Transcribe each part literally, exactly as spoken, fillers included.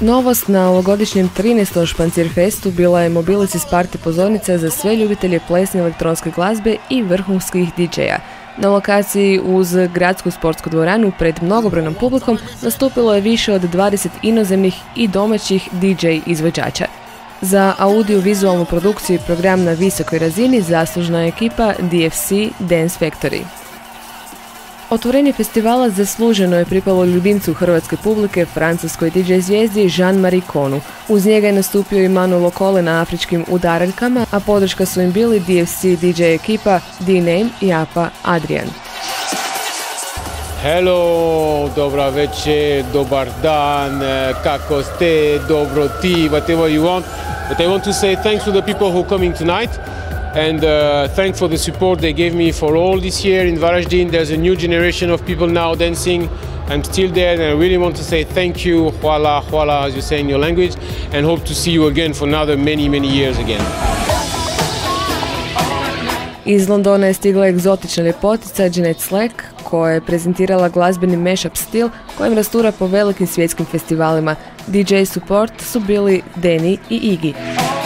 Novost na ovogodišnjem trinaestom Špancirfestu bila je Mobilisis Party pozornica za sve ljubitelje plesne elektronske glazbe i vrhunskih D J-a. Na lokaciji uz gradsku sportsku dvoranu pred mnogobrojnom publikom nastupilo je više od dvadeset inozemnih i domaćih D J izvođača. Za audio-vizualnu produkciju i program na visokoj razini zaslužna je ekipa D F C Dance Factory. Otvorenje festivala zasluženo je pripalo ljubimcu hrvatske publike, francuskoj D J zvijezdi Jean-Marie Connu. Uz njega je nastupio i Manu Lokole na afričkim udaraljkama, a podrška su im bili D F C D J ekipa D-Name i Apa Adrian. Hello, dobra večer, dobar dan, kako ste, dobro ti, whatever you want. But I want to say thanks to the people who are coming tonight. And uh, thanks for the support they gave me for all this year in Varaždin. There's a new generation of people now dancing. I'm still there, and I really want to say thank you, hvala, hvala, as you say in your language, and hope to see you again for another many, many years again. Iz Londona je stigla egzotična ljepotica Jeanette Slack, koja je prezentirala glazbeni mashup stil kojem rastura po velikim svjetskim festivalima. D J support su bili Danny i Iggy.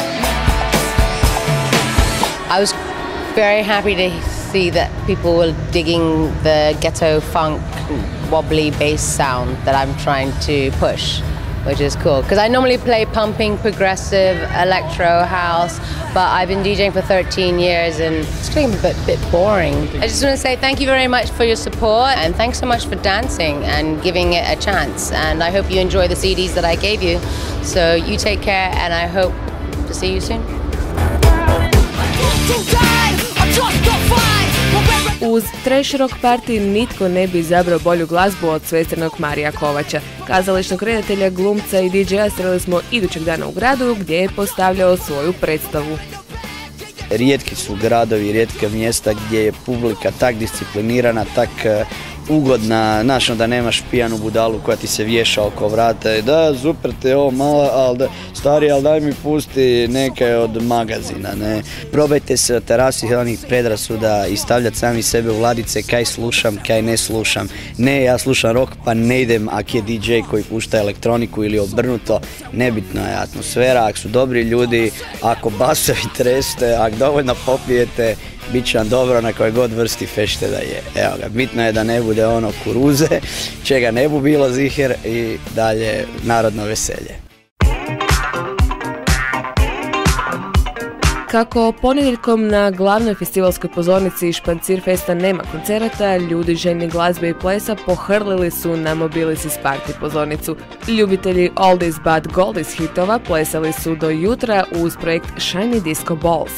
I was very happy to see that people were digging the ghetto funk wobbly bass sound that I'm trying to push, which is cool. Because I normally play pumping, progressive, electro, house, but I've been DJing for thirteen years and it's getting a bit, bit boring. I just want to say thank you very much for your support and thanks so much for dancing and giving it a chance. And I hope you enjoy the C Ds that I gave you. So you take care and I hope to see you soon. Uz trash rock party nitko ne bi izabrao bolju glazbu od svestranog Marija Kovača. Kazališnog redatelja, glumca i D J-a sreli smo idućeg dana u gradu gdje je postavljao svoju predstavu. Rijetki su gradovi, rijetka mjesta gdje je publika tak disciplinirana, tak ugodna, znaš da nemaš pijanu budalu koja ti se vješa oko vrata i da, super te ovo malo, ali da, stari, ali daj mi pusti neke od magazina, ne. Probajte se na terasi onih predrasuda i stavljati sami sebe u ladice kaj slušam, kaj ne slušam. Ne, ja slušam rock pa ne idem ak je D J koji pušta elektroniku ili obrnuto, nebitno je atmosfera, ako su dobri ljudi, ako basovi treste, ako dovoljno popijete, bit će vam dobro na kojoj god vrsti fešte da je. Evo ga, bitno je da ne bude ono kuruze, čega ne bu bilo ziher i dalje narodno veselje. Kako ponedjeljkom na glavnoj festivalskoj pozornici Špancirfesta nema koncerata, ljudi željni glazbe i plesa pohrlili su na Mobilisis Party pozornicu. Ljubitelji oldies but goldies hitova plesali su do jutra uz projekt Shiny Disco Balls.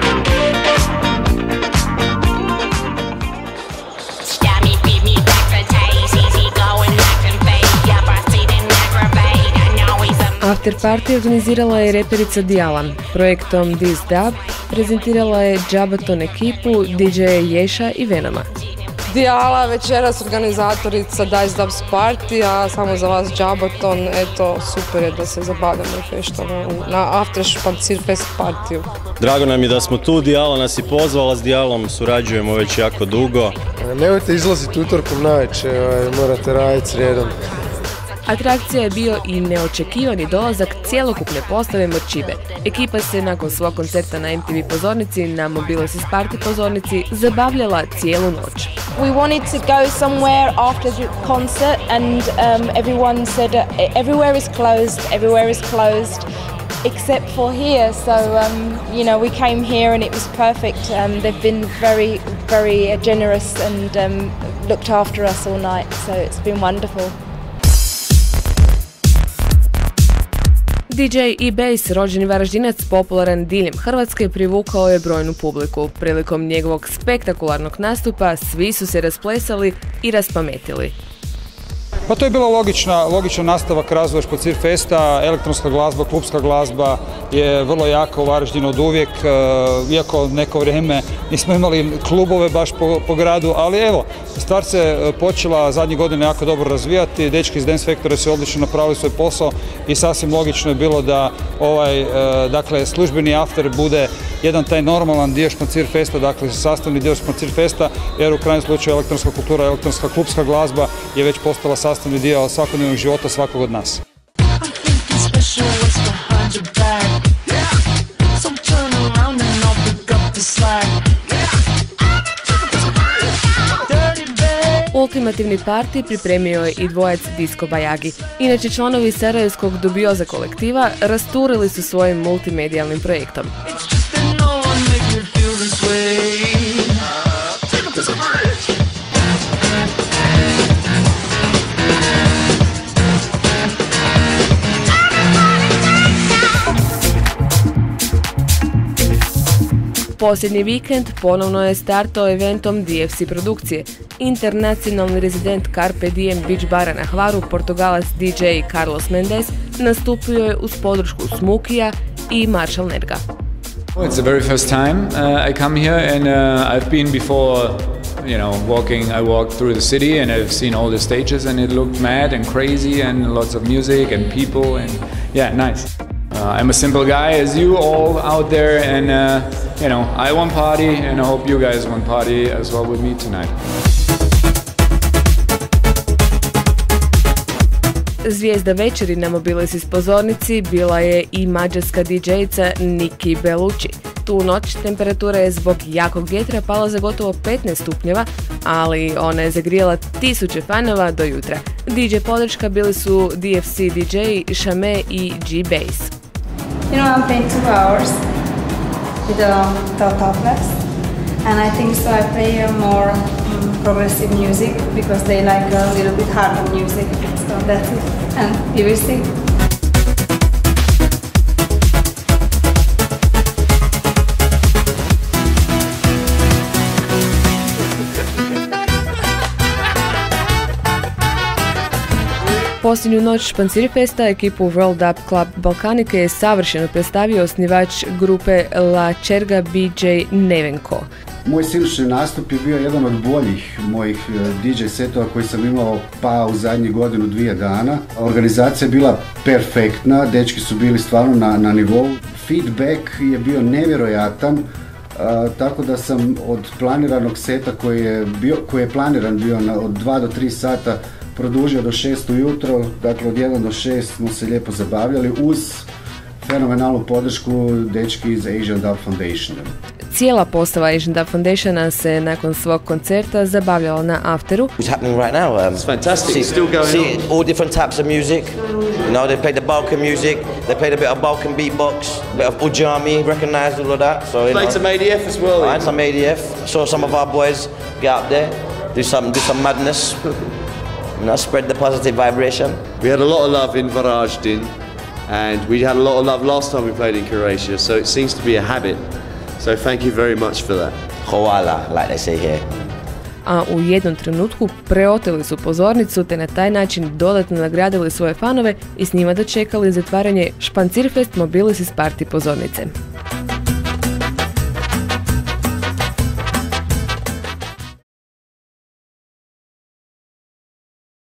After party organizirala je reperica Diala. Projektom This Dub prezentirala je Jabaton ekipu, D J Ješa i Venoma. Diala večeras organizatorica Dice Dubs Party, a samo za vas Jabaton, eto super je da se zabavljamo i feštamo na After Špancirfest partiju. Drago nam je da smo tu, Diala nas je pozvala, s Dialom surađujemo već jako dugo. Nemojte izlaziti utorkom navečer, morate raditi srijedom. Atrakcija je bio i neočekivani dolazak cjelokupne postave Morčibe. Ekipa se nakon svog koncerta na M T V pozornici, na Mobilisis Party pozornici, zabavljala cijelu noć. We wanted to go somewhere after the concert and um, everyone said uh, everywhere is closed, everywhere is closed except for here. So um, you know, we came here and it was perfect. Um, they've been very, very generous and um, looked after us all night, so it's been wonderful. D J E-Bass, rođeni Varaždinac, popularan diljem Hrvatske, privukao je brojnu publiku. Prilikom njegovog spektakularnog nastupa svi su se rasplesali i raspametili. Pa to je bilo logična, logičan nastavak razvoja Špancirfesta. Elektronska glazba, klubska glazba je vrlo jaka u Varaždinu od uvijek, iako neko vrijeme nismo imali klubove baš po, po gradu, ali evo, stvar se počela zadnjih godina jako dobro razvijati, dečki iz Dance Factory su odlično napravili svoj posao i sasvim logično je bilo da ovaj, dakle, službeni after bude jedan taj normalan dio Špancirfesta, dakle sastavni dio Špancirfesta, jer u krajnjem slučaju elektronska kultura, elektronska klubska glazba je već postala sastavni dio svakodnevnog života svakog od nas. Ultimativni parti pripremio je i dvojac Disco Bajagi. Inače, članovi sarajevskog dubioza kolektiva rasturili su svojim multimedijalnim projektom. Posljednji vikend ponovno je startao eventom D F C produkcije. Internacionalni rezident Carpe Diem Beach bara na Hvaru, Portugalac D J Carlos Mendes, nastupio je uz podršku Smokija i Marshall Nerga. It's the very first time uh, I come here, and uh, I've been before, you know, walking, I walked through the city and I've seen all the stages and it looked mad and crazy and lots of music and people and yeah, nice. Uh, I'm a simple guy as you all out there, and uh, you know, I want party and I hope you guys want party as well with me tonight. Zvijezda večeri na Mobilisis pozornici bila je i mađarska D J-ica Niki Bellucci. Tu noć temperatura je zbog jakog vjetra pala za gotovo petnaest stupnjeva, ali ona je zagrijala tisuće fanova do jutra. D J podrška bili su D F C D J, Shame i G-Bass. You know, I'm playing two hours with the topless, and I think so I play a more um, progressive music because they like a little bit harder music, so that's it, and you will see. Posljednju noć Špancirfesta ekipu World Up Club Balkanike je savršeno predstavio osnivač grupe La Čerga B J Nevenko. Moj sinoćni nastup je bio jedan od boljih mojih D J setova koji sam imao pa u zadnjih godinu, dvije dana. Organizacija je bila perfektna, dečki su bili stvarno na, na nivou. Feedback je bio nevjerojatan, uh, tako da sam od planiranog seta koji je, bio, koji je planiran bio na, od dva do tri sata produžio do šest ujutro, dakle od jedan do šest smo se lijepo zabavljali uz fenomenalnu podršku dečki iz Asian Dub Foundationa. Cijela postava Asian Dub Foundationa se nakon svog koncerta zabavljala na afteru. It's happening right now. Um, it's fantastic. See, it's still going see on. All different types of music. You know, they played the Balkan music. They played a bit of Balkan beatbox, a bit of Ujami, recognized all of that. So, you played know, some A D F as well. I had some A D F. Saw some of our boys get up there, do some, do some madness. You know, spread the positive vibration. We had a lot of love in Varaždin, and we had a lot of love last time we played in Croatia, so it seems to be a habit. So thank you very much for that. Hvala, like they say here. A u jednom trenutku preoteli su pozornicu te na taj način dodatno nagradili svoje fanove i s njima dočekali zatvaranje Špancirfest Mobilisis Party pozornice.